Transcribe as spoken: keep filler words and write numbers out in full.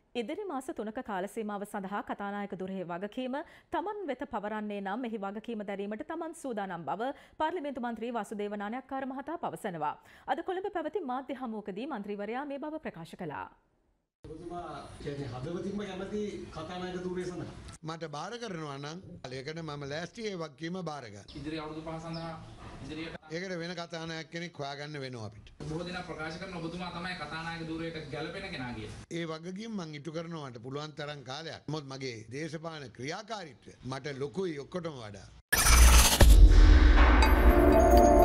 ඉදිරි මාස තුනක කාල සීමාව සඳහා කතානායක දුරේ වගකීම තමන් වෙත පවරන්නේ නම් මෙහි වගකීම දැරීමට තමන් සූදානම් බව පාර්ලිමේන්තු මන්ත්‍රී වාසුදේව නානායක්කාර මහතා පවසනවා. අද කොළඹ පැවති මාධ්‍ය හමුවකදී මන්ත්‍රීවරයා මේ බව ප්‍රකාශ කළා. ඔබතුමා කියන්නේ හදවතින්ම කැමති කතානායක ධූරය සඳහා මට බාර කරනවා නම් ඒකට මම ලෑස්ති ඒ වගකීම බාර ගන්න. ඉදිරි අවුරුදු පහ සඳහා ඉදිරියට ඒකට වෙන කතානායක කෙනෙක් හොයාගන්න වෙනවා අපිට. බොහෝ දෙනා ප්‍රකාශ කරන ඔබතුමා තමයි කතානායක ධූරයට ගැලපෙන කෙනා කියලා. ඒ වගකීම මං ඉටු කරනවාට පුළුවන් තරම් කාලයක්. මොකද මගේ දේශපාලන ක්‍රියාකාරීත්වය මට ලොකුයි ඔක්කොටම වඩා.